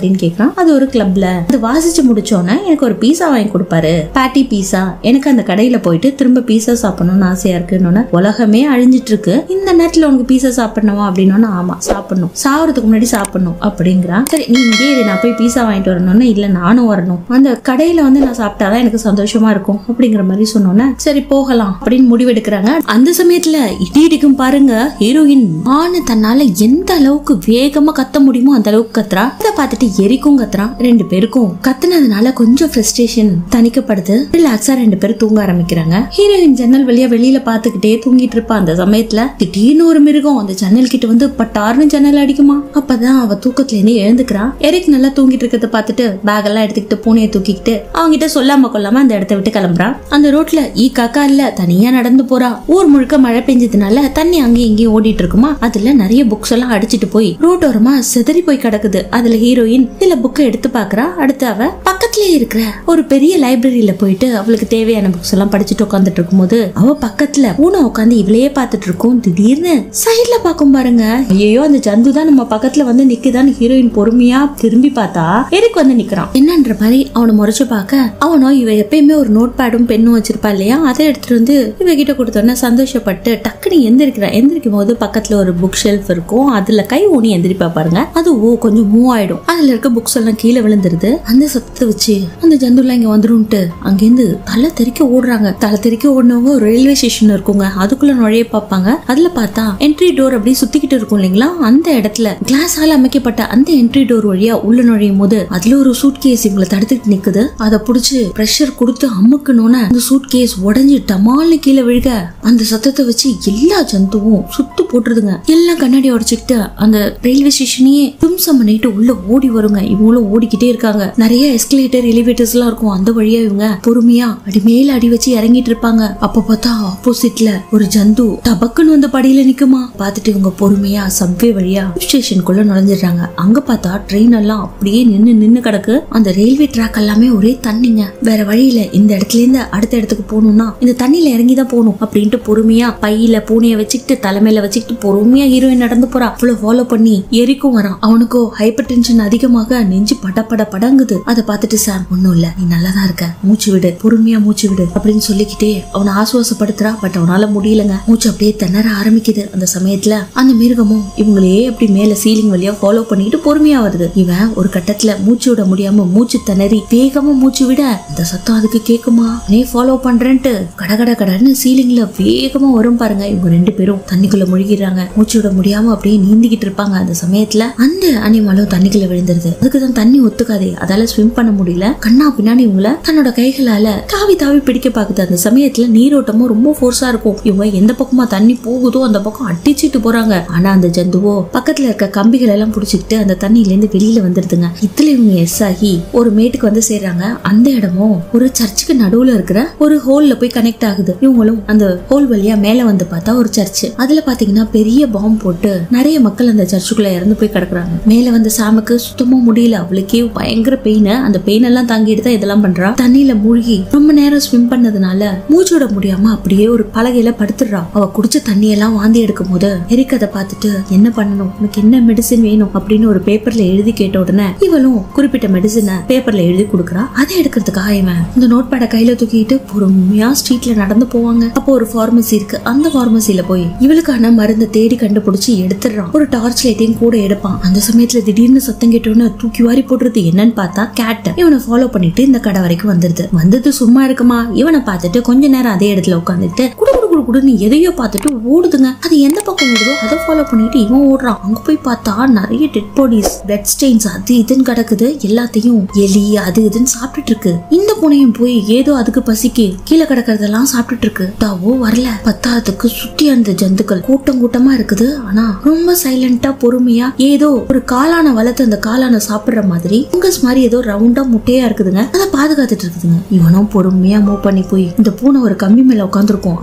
அப்படின்னு கேக்குறான். அது ஒரு கிளப்ல. அது வாசிச்சு முடிச்சோன்னே எனக்கு ஒரு பீஸா வாங்கி கொடுப்பாரு, பேட்டி பீஸா. எனக்கு அந்த கடையில போயிட்டு திரும்ப பீஸா சாப்பிடணும்னு ஆசையா இருக்குன்னு. உலகமே அழிஞ்சிட்டு இருக்கு, இந்த நேரத்துல உனக்கு பீஸா சாப்பிடணுமா அப்படின்னா, ஆமா சாப்பிடணும், சாவறதுக்கு முன்னாடி சாப்பிடணும் அப்படிங்கிறான். சரி நீ இங்கே நான் போய் பீஸா வாங்கிட்டு வரணும்னு. இல்ல நானும் வரணும், அந்த கடையில வந்து நான் சாப்பிட்டாதான் எனக்கு சந்தோஷமா இருக்கும் அப்படிங்கிற மாதிரி சொன்னோன்னே சரி போகலாம் அப்படின்னு முடிவெடுக்கிறாங்க. அந்த சமயத்துல இடி இடிக்கும் பாருங்க. ஹீரோயின் தன்னால எந்த அளவுக்கு வேகமா கத்த முடியுமோ அந்த அளவுக்கு கத்துறா. அதை பார்த்துட்டு எரிக்கும் கத்துறான். ரெண்டு பேருக்கும் கத்துனதுனால கொஞ்சம் ஃப்ரஸ்ட்ரேஷன் தணிக்கப்படுது. ரிலாக்ஸா ரெண்டு பேரும் தூங்க ஆரம்பிக்கிறாங்க. ஹீரோயின் ஜன்னல் வழியா வெளியில பாத்துக்கிட்டே தூங்கிட்டு இருப்பா. அந்த சமயத்துல திடீர்னு ஒரு மிருகம் அந்த ஜன்னல் கிட்ட வந்து பட்டார்னு ஜன்னல் அடிக்குமா. அப்பதான் அவ தூக்கத்துல இருந்து எழுந்துக்கிறா. எரிக் நல்லா தூங்கிட்டு இருக்கிறத பார்த்துட்டு பேக் எல்லாம் எடுத்துக்கிட்டு பூனையை தூக்கிக்கிட்டு அவங்கிட்ட சொல்லாம கொள்ளாம அந்த இடத்த விட்டு கிளம்புறா. அந்த ரோட்ல காக்கா இல்ல தனியா நடந்து போறா. ஊர் முழுக்க மழை பெஞ்சதுனால தண்ணி அங்கேயும் இங்கேயும் ஓடிட்டு இருக்குமா. அதுல நிறைய புக்ஸ் எல்லாம் அடிச்சிட்டு போய் ரோட்டோரமா சிதறி போய் கிடக்குது. அதுல ஹீரோயின் சில புக்கை எடுத்து பாக்குறா. அடுத்து அவ பக்கத்திலே இருக்கிற ஒரு பெரிய லைப்ரரியில போயிட்டு அவளுக்கு தேவையான புக்ஸ் எல்லாம் படிச்சுட்டு உட்காந்துட்டு இருக்கும் போது அவ பக்கத்துல பூனை உட்காந்து இவளையே பாத்துட்டு இருக்கும். திடீர்னு சைட்ல பாக்கும் பாருங்க, ஐயோ அந்த ஜந்து தான் நம்ம பக்கத்துல வந்து நிக்குதான்னு ஹீரோயின் பொறுமையா திரும்பி பார்த்தா எரிக் வந்து நிக்கிறான். என்னன்ற மாதிரி அவனை முறைச்சு பாக்க அவனோ இவ எப்பயுமே ஒரு நோட் பேடும் பெண்ணும் வச்சிருப்பா இல்லையா, அதை எடுத்துட்டு வந்து இவகிட்ட கொடுத்தோன்னா சந்தோஷப்பட்டு டக்குனு எந்திரிக்கும் போது பக்கத்துல ஒரு புக் ஷெல்ஃப் இருக்கும். அதுல கை ஊனி எந்திரிப்பா பாருங்க. அது கொஞ்சம் மூவ் ஆயிடும். அதுல இருக்க புக்ஸ் எல்லாம் கீழே விழுந்துருது. அந்த சத்தத்தை வச்சு அந்த ஜந்துலாம் இங்க வந்துரும்ட்டு அங்கிருந்து தலை தெறிக்க ஓடுறாங்க. தலை தெறிக்க ஓடினவங்க ஒரு ரயில்வே ஸ்டேஷன் இருக்குங்க, அதுக்குள்ள நுழைய பார்ப்பாங்க. அதுல பார்த்தா என்ட்ரி டோர் அப்படி சுத்திக்கிட்டு இருக்கும் இல்லைங்களா, அந்த இடத்துல கிளாஸால அமைக்கப்பட்ட அந்த என்ட்ரி டோர் வழியா உள்ள நுழையும் போது அதுல ஒரு சூட் கேஸ் இவங்களை தடுத்துட்டு நிக்குது. அதை புடிச்சு பிரஷர் கொடுத்து அமுக்கணும்னு அந்த சூட் கேஸ் உடஞ்சி டமால்னு கீழே விழுக அந்த சத்தத்தை வச்சு எல்லா ஜந்துவும் சுத்து போட்டுருதுங்க. எல்லாம் கண்ணாடி உடைச்சுக்கிட்டு அந்த ரயில்வே ஸ்டேஷனையே தும்சம் பண்ணிட்டு உள்ள ஓடி வருங்க. இவங்களும் ஓடிக்கிட்டே இருக்காங்க. நிறைய எஸ்கலேட்டர் எலிவேட்டர்ஸ் எல்லாம் இருக்கும். அந்த வழியா இவங்க பொறுமையா அடி மேல அடி வச்சு இறங்கிட்டு இருப்பாங்க. அப்ப பார்த்தா ஆப்போசிட்ல ஒரு ஜந்து டபக்குன்னு வந்து படியில நிக்குமா. பார்த்துட்டு இவங்க பொறுமையா சப்வே வழியா ஸ்டேஷனுக்குள்ள நுழைஞ்சிடுறாங்க. அங்க பார்த்தா ட்ரெயின் எல்லாம் அப்படியே நின்னு கிடக்கு. அந்த ரயில்வே ட்ராக் எல்லாமே ஒரே தண்ணிங்க. வேற வழியில இந்த இடத்துல இருந்து அடுத்த இடத்துக்கு போகணும்னா இந்த தண்ணியில இறங்கிதான் போகணும் அப்படின்ட்டு பொறுமையா பையில பூனைய வச்சுக்கிட்டு தலைமையில வச்சுக்கிட்டு பொறுமையா ஹீரோயின் நடந்து போறா. அவ்வளவு ஃபாலோ பண்ணி எரிக்கும் வரான். அவனுக்கோ ஹைப்பர் டென்ஷன் அதிகமாக நெஞ்சு படங்குது. அதை பார்த்துட்டு சார் ஒன்னும் இல்ல, நீ நல்லாதான் இருக்க, மூச்சு விடு, பொறுமையா மூச்சு விடு அப்படின்னு சொல்லிக்கிட்டே அவனை ஆசுவாசப்படுத்துறா. பட் அவனால முடியலங்க. மூச்சு அப்படியே திணற ஆரம்பிக்குது. அந்த சமயத்துல அந்த மிருகமும் இவங்களே அப்படி மேல சீலிங் வழியா ஃபாலோ பண்ணிட்டு பொறுமையா வருது. இவன் ஒரு கட்டத்துல மூச்சு விட முடியாம மூச்சு திணறி வேகமா மூச்சு விட இந்த சத்தம் அதுக்கு கேக்குமா, நீ ஃபாலோ பண்றேன்ட்டு கடன்னு சீலிங்ல வேகமா வரும் பாருங்க. இவங்க ரெண்டு பேரும் தண்ணிக்குள்ள முழுகிறாங்க. மூச்சு விட முடியாம அப்படியே நீந்திக்கிட்டு இருப்பாங்க. அந்த சமயத்துல அந்த அனிமலும் தண்ணிக்குள்ள விழுந்துருது. அதுக்குதான் தண்ணி ஒத்துக்காதே, அதால ஸ்விம் பண்ண முடியல. கண்ணா பின்னாடி இவங்கள தன்னோட கைகளால தாவி பிடிக்க பாக்குது. அந்த சமயத்துல நீரோட்டமும் ரொம்ப ஃபோர்ஸா இருக்கும். இவங்க எந்த பக்கமா தண்ணி போகுதோ அந்த பக்கம் அடிச்சிட்டு போறாங்க. ஆனா அந்த ஜந்துவோ பக்கத்துல இருக்க கம்பிகள் எல்லாம் புடிச்சுக்கிட்டு அந்த தண்ணியில இருந்து வெளியில வந்துருதுங்க. இதுல இவங்க எஸ் ஆகி ஒரு மேட்டுக்கு வந்து சேர்றாங்க. அந்த இடமும் ஒரு சர்ச்சுக்கு நடுவுல இருக்கிற ஒரு ஹோல்ல போய் கனெக்ட் ஆகுது. இவங்களும் அந்த ஹோல் வழியா மேல வந்து பார்த்தா ஒரு சர்ச். அதுல பாத்தீங்கன்னா பெரிய பாம்பு போட்டு நிறைய மக்கள் அந்த சர்ச்சுக்குள்ள இறந்து போய் கிடக்குறாங்க. மேல வந்து சாமுக்கு சுத்தமா முடியல. அவளுக்கே பயங்கர பெயின். அந்த பெயின் எல்லாம் தாங்கிட்டு தான் இதெல்லாம் பண்றா. தண்ணியில மூழ்கி ரொம்ப நேரம் ஸ்விம் பண்ணதுனால மூச்சு விட முடியாம அப்படியே ஒரு பலகையில படுத்துடுறா. அவ குடிச்ச தண்ணி எல்லாம் வாந்தி எடுக்கும் போது எரிக் அதை பார்த்துட்டு என்ன பண்ணணும், உனக்கு என்ன மெடிசின் வேணும் அப்படின்னு ஒரு பேப்பர்ல எழுதி கேட்ட உடனே இவளும் குறிப்பிட்ட மெடிசினை பேப்பர்ல எழுதி கொடுக்குறா. அதை எடுக்கிறதுக்காக இவன் இந்த நோட் பேட கையில தூக்கிட்டு பொறுமையா ஸ்ட்ரீட்ல நடந்து போவாங்க. அப்போ ஒரு பார்மசி இருக்கு. அந்த பார்மசில போய் இவளுக்கான மருந்தை தேடி கண்டுபிடிச்சு எடுத்துடுறான். ஒரு டார்ச் லைட்டையும் கூட எடுப்பான். அந்த சமயத்துல திடீர்னு சத்தம் கேட்டோன்னு தூக்கி வாரி போடுறது என்னன்னு பார்த்தா கேட். இவனை ஃபாலோ பண்ணிட்டு இந்த கடை வரைக்கும் வந்தது சும்மா இருக்குமா. இவனை பார்த்துட்டு கொஞ்ச நேரம் அதே இடத்துல உட்காந்துட்டு குடுன்னு எதையோ பார்த்துட்டு ஓடுதுங்க. அது எந்த பக்கம் ஓடுதோ அதை ஃபாலோ பண்ணிட்டு இவன் ஓடுறான். அங்க போய் பார்த்தா நிறைய டெட் பாடிஸ், பிளட் ஸ்டெயின்ஸ் அது இதுன்னு கிடக்குது. எல்லாத்தையும் எலி அது இதுன்னு சாப்பிட்டுட்டு இருக்கு. இந்த பூனையும் போய் ஏதோ அதுக்கு பசிக்கு கீழே கிடக்கிறதெல்லாம் சாப்பிட்டுட்டு இருக்கு. தாவோ வரல. பத்தாவதுக்கு சுத்தி அந்த ஜந்துக்கள் கூட்டமா இருக்குது. ஆனா ரொம்ப சைலண்டா பொறுமையா ஏதோ ஒரு காளான வளர்த்து அந்த காளான சாப்பிடுற மாதிரி ஃபங்கஸ் மாதிரி ஏதோ ரவுண்டா முட்டையா இருக்குதுங்க. அதை பாதுகாத்துட்டு இருக்குதுங்க. இவனும் பொறுமையா மூவ் பண்ணி போய் இந்த பூனை ஒரு கம்பி மேல உட்காந்துருக்கும். அதை அப்படி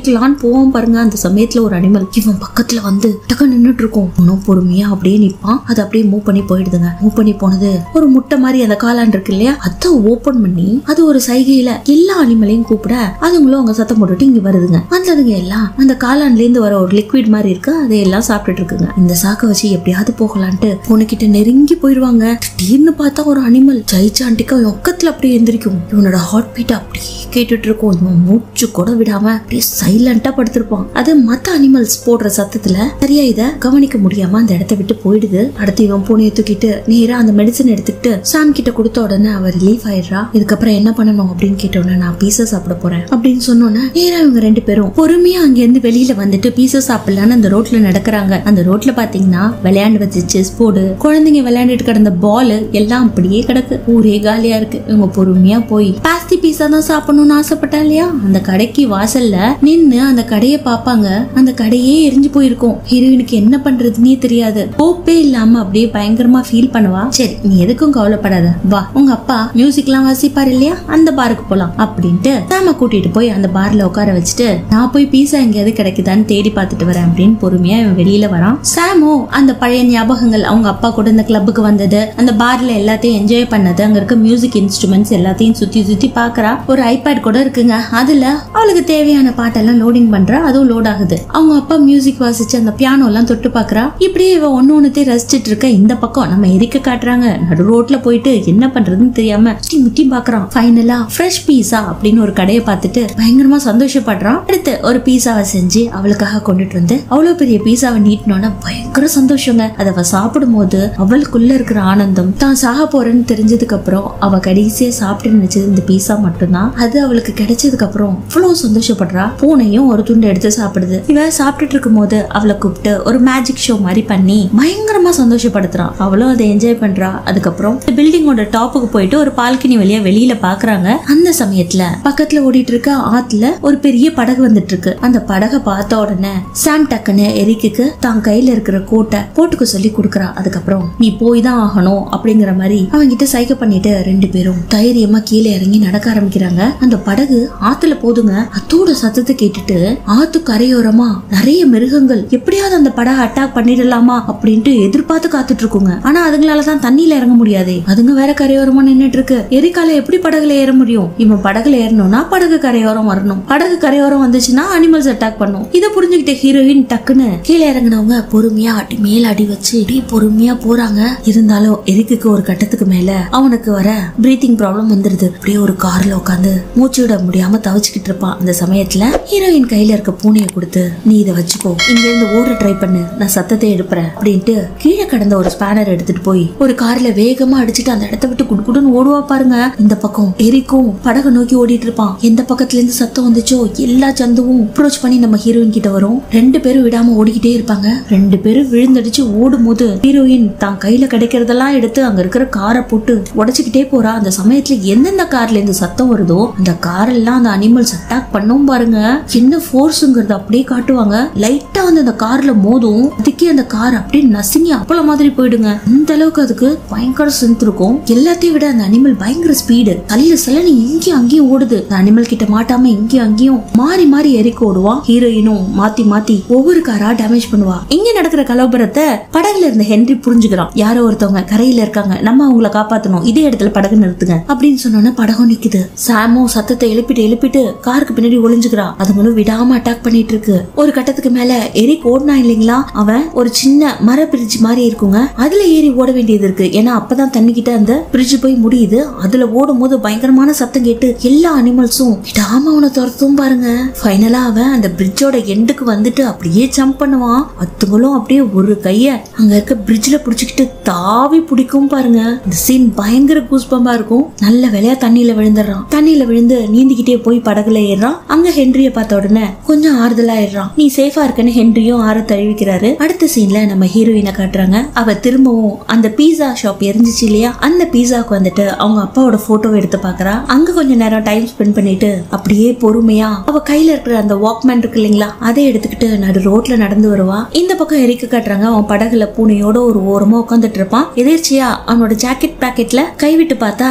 பிடிக்கலான்னு போவோம் பாருங்க. அந்த சமயத்துல ஒரு அனிமல் இவன் பக்கத்துல வந்து டக்க நின்னுட்டு இருக்கும். இன்னும் பொறுமையா அப்படியே நிப்பான். அது அப்படியே மூவ் பண்ணி போயிடுதுங்க. மூவ் பண்ணி போனது ஒரு முட்டை மாதிரி அந்த காளான் இருக்கு இல்லையா, அதை ஓபன் பண்ணி அது ஒரு சைகையில எல்லா அனிமலையும் கூப்பிட அதுங்களும் அவங்க சத்தம் போட்டுட்டு இங்க வருதுங்க. வந்ததுங்க எல்லாம் அந்த காளான்ல இருந்து வர ஒரு லிக்விட் மாதிரி இருக்கு, அதையெல்லாம் சாப்பிட்டுட்டு இருக்குங்க. இந்த சாக்க வச்சு எப்படியாவது போகலான்ட்டு பொண்ணுகிட்ட நெருங்கி போயிடுவாங்க. திடீர்னு பார்த்தா ஒரு அனிமல் ஜெயிச்சாண்டிக்கா ஒக்கத்துல அப்படியே எந்திரிக்கும். இவனோட ஹார்ட் பீட் அப்படியே கேட்டுட்டு இருக்கும். இவன் மூச்சு கூட விடாம அப்படியே சைலண்டா படுத்திருப்பான். அது மத்த அனிமல்ஸ் போடுற சத்தத்துல சரியா இத கவனிக்க முடியாம அந்த இடத்த விட்டு போயிடுது. அடுத்து இவன் பூனையை தூக்கிட்டு நேரா அந்த மெடிசன் எடுத்துக்கிட்டு சாம் கிட்ட கொடுத்த உடனே அவர் ரிலீஃப் ஆயிடுறா. இதுக்கப்புறம் என்ன பண்ணணும் அப்படின்னு கேட்டோன்னே நான் பீஸா சாப்பிட போறேன் அப்படின்னு சொன்னோன்னே நேரா இவங்க 2 பேரும் பொறுமையா அங்க இருந்து வெளியில வந்துட்டு பீஸா சாப்பிடலான்னு அந்த ரோட்ல நடக்கிறாங்க. அந்த ரோட்ல பாத்தீங்கன்னா விளையாண்டு வச்சு செஸ் போர்டு, குழந்தைங்க விளையாண்டுட்டு கிடந்த பால் எல்லாம் அப்படியே கிடக்கு. ஊரே காலியா இருக்கு. இவங்க பொறுமையா போய் பாஸ்தி பீஸா தான் சாப்பிடணும்னு ஆசைப்பட்டா இல்லையா, அந்த கடைக்கு வாசல்ல நின்னு அந்த கடைய பாப்பாங்க. அந்த கடையே எரிஞ்சு போயிருக்கும். ஹீரோயினுக்கு என்ன பண்றதுன்னே தெரியாது. ஹோப்பே இல்லாம அப்படியே பயங்கரமா ஃபீல் பண்ணுவா. சரி நீ எதுக்கும் கவலைப்படாத, வா உங்க அப்பா மியூசிக் எல்லாம் வாசிப்பாரு இல்லையா, அந்த பாருக்கு போலாம் அப்படின்ட்டு சாம கூட்டிட்டு போய் அந்த பார்ல உட்கார வச்சுட்டு நான் போய் பீஸா எங்கேயாவது கிடைக்குதான்னு தேடி பார்த்துட்டு வரேன் அப்படின்னு பொறுமையா இவன் வெளியில வரான். சாமோ அந்த பழைய ஞாபகங்கள், அவங்க அப்பா கூட இந்த கிளப்புக்கு வந்தது, அந்த பார்ல எல்லாத்தையும் என்ஜாய் பண்ணது, அங்க இருக்க மியூசிக் இன்ஸ்ட்ருமெண்ட்ஸ் எல்லாத்தையும் சுத்தி சுத்தி பாக்குறா. ஒரு ஐபேட் கூட இருக்குங்க. அதுல அவளுக்கு தேவையான பாட்டெல்லாம் லோடிங் பண்றா. அதுவும் லோட் ஆகுது. அவங்க அப்பா மியூசிக் வாசிச்சு அந்த பியானோ எல்லாம் தொட்டு பாக்குறா. இப்படியே இவ ஒன்னொன்னுத்தையும் ரசிச்சிட்டு இருக்க. இந்த பக்கம் நம்ம எரிக்க காட்டுறாங்க. நடு ரோட்ல போயிட்டு என்ன பண்றதுன்னு தெரியாம முட்டி பாக்குறான். ஃபைனலா ஃப்ரெஷ் பீஸா அப்படின்னு ஒரு கடையை பார்த்துட்டு பயங்கரமா சந்தோஷப்படுறான். அடுத்து ஒரு பீஸாவை செஞ்சு அவளுக்காக கொண்டுட்டு வந்து அவ்வளவு பெரிய பீஸாவை நீட்டினோன்னா பயங்கர சந்தோஷங்க. அதை சாப்பிடும் போது அவளுக்குள்ள இருக்கிற ஆனந்தம், தான் சாக போறேன்னு தெரிஞ்சதுக்கு அப்புறம் அவ கடைசியா சாப்பிட்டு நினைச்சது இந்த பீஸா மட்டும்தான். அது அவளுக்கு கிடைச்சதுக்கு அப்புறம் அவ்வளவு சந்தோஷப்படுறா. பூனையும் ஒரு துண்டு எடுத்து சாப்பிடுது. இவ சாப்பிட்டுட்டு இருக்கும் போது அவளை கூப்பிட்டு ஒரு மேஜிக் ஷோ மாதிரி பண்ணி பயங்கரமா சந்தோஷப்படுத்துறான். அவளும் அதை என்ஜாய் பண்றா. அதுக்கப்புறம் பில்டிங்கோட டாப்புக்கு போயிட்டு ஒரு பால்கனி வழியா வெளியில பாக்குறாங்க. அந்த சமயத்துல பக்கத்துல ஓடிட்டு இருக்க ஆத்துல ஒரு பெரிய படகு வந்துட்டு இருக்கு. அந்த படகை பார்த்த உடனே சாம் டக்குன்னு எரிக்கு தான் கையில இருக்கிற கோட்டை போட்டுக்க சொல்லி கொடுக்கறா. அதுக்கப்புறம் நீ போய் தான் ஆகணும் அப்படிங்கிற மாதிரி அவங்கிட்ட சைக்க பண்ணிட்டு 2 பேரும் தைரியமா கீழே இறங்கி நடக்க ஆரம்பிக்கிறாங்க. அந்த படகு ஆத்துல போதுங்க. அதோட சத்தத்தை கேட்டுட்டு ஆத்து கரையோரமா நிறைய மிருகங்கள் எப்படியாவது அந்த படகை அட்டாக் பண்ணிடலாமா அப்படின்ட்டு எதிர்பார்த்து காத்துட்டு இருக்குங்க. ஆனா அதுங்களாலதான் தண்ணியில இறங்க முடியாது. அதுங்க வேற கரையோரமா நின்னுட்டு இருக்கு. எரிக்கால எப்படி படகுல ஏற முடியும்? இவன் படகுல ஏறணும்னா படகு கரையோரம் வரணும். படகு கரையோரம் வந்துச்சுன்னா அனிமல்ஸ் அட்டாக் பண்ணும். இதை புரிஞ்சுக்கிட்ட ஹீரோயின் டக்குன்னு கீழே இறங்கினவங்க பொறுமையா அடி மேல அடி வச்சு அப்படியே பொறுமையா போறாங்க. இருந்தாலும் எரிக்கு ஒரு கட்டத்துக்கு மேல அவனுக்கு வர பிரீத்திங் ப்ராப்ளம் வந்துருது. அப்படியே ஒரு கார்ல உட்காந்து மூச்சு விட முடியாம தவிச்சுக்கிட்டு இருப்பான். அந்த சமயத்துல ஹீரோயின் கையில இருக்க பூனையை கொடுத்து நீ இதை வச்சுக்கோ, இங்க இருந்து ஓட ட்ரை பண்ணு, நான் சத்தத்தை எடுப்புறேன் அப்படின்ட்டு கீழே கடந்த ஒரு ஸ்பேனர் எடுத்துட்டு போய் ஒரு கார்ல வேகமா அடிச்சுட்டு அந்த இடத்த விட்டு குடுக்குடுன்னு ஓடுவா பாருங்க. இந்த பக்கம் எரிக்கும் படகு நோக்கி ஓடிட்டு இருப்பான். எந்த பக்கத்துல இருந்து சத்தம் வந்துச்சோ எல்லா சந்துவும் அப்ரோச் பண்ணி நம்ம ஹீரோயின் கிட்ட வரும். 2 பேரும் விடாம ஓடிக்கிட்டே இருப்பாங்க. 2 பேரும் விழுந்தடிச்சு ஓடும் போது ஹீரோயின் தான் கையில கிடைக்கிறதெல்லாம் எடுத்து அங்க இருக்கிற காரை போட்டு உடைச்சுக்கிட்டே போறா. அந்த சமயத்துல எந்தெந்த கார்ல இருந்து சத்தம் வருதோ அந்த கார் எல்லாம் அந்த அனிமல்ஸ் அட்டாக் பண்ணும் பாருங்க. என்ன ஃபோர்ஸ்ங்கிறது அப்படியே காட்டுவாங்க. லைட்டா வந்து அந்த கார்ல மோதும். அதுக்கே அந்த கார் அப்படியே நசுங்கி அப்பள மாதிரி போயிடுங்க. இந்த அளவுக்கு அதுக்கு பயங்கர ஸ்ட்ரென்த் இருக்கும். எல்லாத்தையும் விட அந்த அனிமல் பயங்கர ஸ்பீடு. தள்ள சலனி இங்கேயும் அங்கேயும் ஓடுது. அந்த அனிமல் கிட்ட மாட்டாம இங்கேயும் அங்கேயும் மாறி மாறி எரிக்க ஓடுவான். ஹீரோயினும் மாத்தி மாத்தி ஒவ்வொரு காரா டேமேஜ் பண்ணுவா. இங்க நடக்கிற கலவரத்தை படகுல இருந்த ஹென்றி புரிஞ்சுக்கிறான். யாரோ ஒருத்தவங்க கரையில இருக்காங்க, நம்ம அவங்கள காப்பாத்தணும், இதே இடத்துல படகு நிறுத்துங்க அப்படின்னு சொன்னோன்னா படகும் நிக்குது. சாமும் சத்தத்தை எழுப்பிட்டு காருக்கு பின்னாடி ஒளிஞ்சுக்கிறா. அதுங்களும் விடாம அட்டாக் பண்ணிட்டு இருக்கு. ஒரு கட்டத்துக்கு மேல எரிக் ஓடுனா இல்லைங்களா, அவன் ஒரு சின்ன மர பிரிட்ஜ் மாதிரி இருக்குங்க. அதுல ஏறி ஓட வேண்டியது இருக்கு. ஏன்னா அப்பதான் தண்ணி கிட்ட அந்த பிரிட்ஜ் போய் முடியுது. அதுல ஓடும் போது பயங்கரமான சத்தம் கேட்டு எல்லா அனிமல்ஸும் விடாம அவனை துரத்தும் பாருங்க. ஃபைனலா அவன் அந்த பிரிட்ஜோட எண்டுக்கு வந்துட்டு அப்படியே ஜம்ப் பண்ணுவான். அதுங்களும் அப்படியே ஒரு கைய அங்க இருக்க பிரிட்ஜ்ல புடிச்சுக்கிட்டு தாவி பிடிக்கும் பாருங்க. இந்த சீன் பயங்கர கூஸ்பம்பா இருக்கும். நல்ல வேலையா தண்ணியில விழுந்துடுறான். தண்ணியில விழுந்து நீந்திக்கிட்டே போய் படகுல ஏறான். அங்க ஹென்ரிய பார்த்த உடனே கொஞ்சம் ஆறுதலா ஏறான். நீ சேஃபா இருக்குன்னு ஹென்ரியும் ஆற தழுவிக்கிறாரு. அடுத்த சீன்ல நம்ம ஹீரோயினை காட்டுறாங்க. அவ திரும்பவும் அந்த பீஸா ஷாப் எரிஞ்சிச்சு இல்லையா, அந்த பீஸாக்கு வந்துட்டு அவங்க அப்பாவோட போட்டோவை எடுத்து பாக்குறா. அங்க கொஞ்ச நேரம் டைம் ஸ்பெண்ட் பண்ணிட்டு அப்படியே பொறுமையா அவ கையில இருக்கிற அந்த வாக்மேன் இருக்கு இல்லைங்களா, அதை எடுத்துக்கிட்டு நடு ரோட்ல நடந்து வருவா. இந்த பக்கம் எரிக்க காட்டுறாங்க. அவன் படகுல பூனையோட ஒரு ஓரமா உட்காந்துட்டு இருப்பான். எதிர்ச்சியா அவனோட ஜாக்கெட் பாக்கெட்ல கைவிட்டு பார்த்தா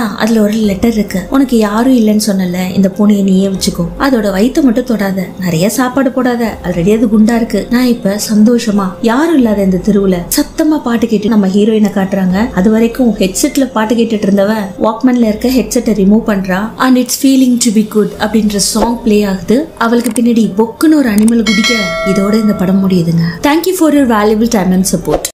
மச்சான் அதுல ஒரு லெட்டர் இருக்கு, உனக்கு யாரும் இல்லைன்னு சொன்னல, இந்த பூனையை நீயே வச்சுக்கோ, அதோட வயித்தை மட்டும் தொடாத, நிறைய சாப்பாடு போடாத, ஆல்ரெடி அது குண்டா இருக்கு, நான் இப்ப சந்தோஷமா யாரும் இல்லாத இந்த தெருவுல சத்தமா பாட்டு கேட்டு நம்ம ஹீரோயினை காட்டுறாங்க. அது வரைக்கும் ஹெட்செட்ல பாட்டு கேட்டுட்டு இருந்தவ வாக்மேன்ல இருக்க ஹெட்செட்டை ரிமூவ் பண்றா. And it's feeling to be good அப்படின்ற சாங் பிளே ஆகுது. அவளுக்கு பின்னாடி பொக்குன்னு ஒரு அனிமல் குடிக்க இதோட இந்த படம் முடியுதுங்க. Thank you for your valuable time and support.